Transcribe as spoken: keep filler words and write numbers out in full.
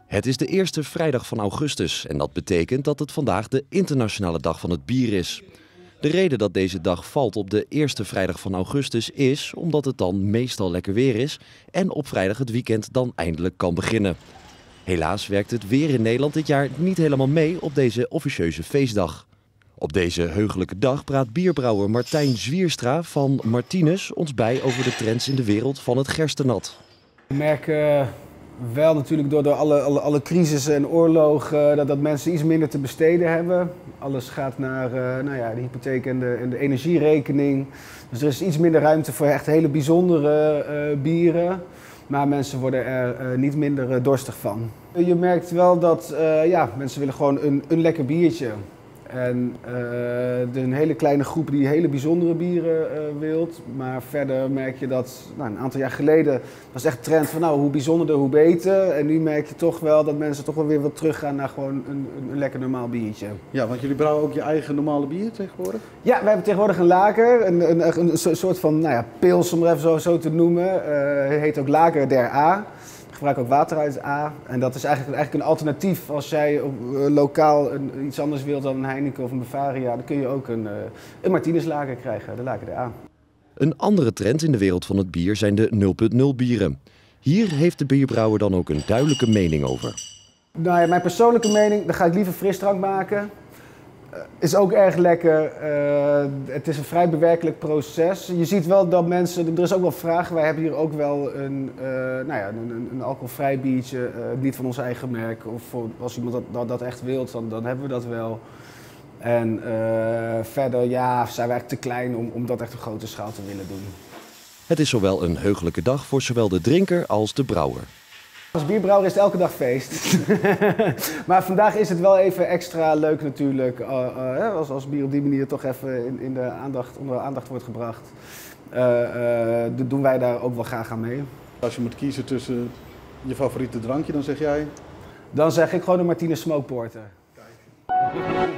Het is de eerste vrijdag van augustus en dat betekent dat het vandaag de internationale dag van het bier is. De reden dat deze dag valt op de eerste vrijdag van augustus is omdat het dan meestal lekker weer is en op vrijdag het weekend dan eindelijk kan beginnen. Helaas werkt het weer in Nederland dit jaar niet helemaal mee op deze officieuze feestdag. Op deze heugelijke dag praat bierbrouwer Martijn Zwierstra van Martinus ons bij over de trends in de wereld van het gerstenat. We merken wel natuurlijk door, door alle, alle, alle crisissen en oorlogen dat, dat mensen iets minder te besteden hebben. Alles gaat naar uh, nou ja, de hypotheek en de, en de energierekening. Dus er is iets minder ruimte voor echt hele bijzondere uh, bieren. Maar mensen worden er uh, niet minder uh, dorstig van. Je merkt wel dat uh, ja, mensen willen gewoon een, een lekker biertje. En uh, een hele kleine groep die hele bijzondere bieren uh, wilt. Maar verder merk je dat, nou, een aantal jaar geleden was echt trend van nou, hoe bijzonderder, hoe beter. En nu merk je toch wel dat mensen toch wel weer wat teruggaan naar gewoon een, een, een lekker normaal biertje. Ja, want jullie brouwen ook je eigen normale bier tegenwoordig? Ja, wij hebben tegenwoordig een lager, een, een, een, een soort van nou ja, pils om het even zo, zo te noemen. Uh, het heet ook Lager der A. We gebruiken ook water uit A en dat is eigenlijk, eigenlijk een alternatief. Als jij uh, lokaal een, iets anders wilt dan een Heineken of een Bavaria, dan kun je ook een, uh, een Martinus lager krijgen, de Lager der A. Een andere trend in de wereld van het bier zijn de nul punt nul bieren. Hier heeft de bierbrouwer dan ook een duidelijke mening over. Nou ja, mijn persoonlijke mening, dan ga ik liever frisdrank maken. Uh, is ook erg lekker. Uh, het is een vrij bewerkelijk proces. Je ziet wel dat mensen, er is ook wel vraag. Wij hebben hier ook wel een, uh, nou ja, een, een alcoholvrij biertje, uh, niet van ons eigen merk. Of voor, als iemand dat, dat, dat echt wilt, dan, dan hebben we dat wel. En uh, verder ja, zijn we eigenlijk te klein om, om dat echt op grote schaal te willen doen. Het is zowel een heugelijke dag voor zowel de drinker als de brouwer. Als bierbrouwer is het elke dag feest. Maar vandaag is het wel even extra leuk natuurlijk, uh, uh, als, als bier op die manier toch even in, in de aandacht, onder de aandacht wordt gebracht. Uh, uh, dat doen wij daar ook wel graag aan mee. Als je moet kiezen tussen je favoriete drankje, dan zeg jij? Dan zeg ik gewoon een Martinus Smoke Porter. Kijk.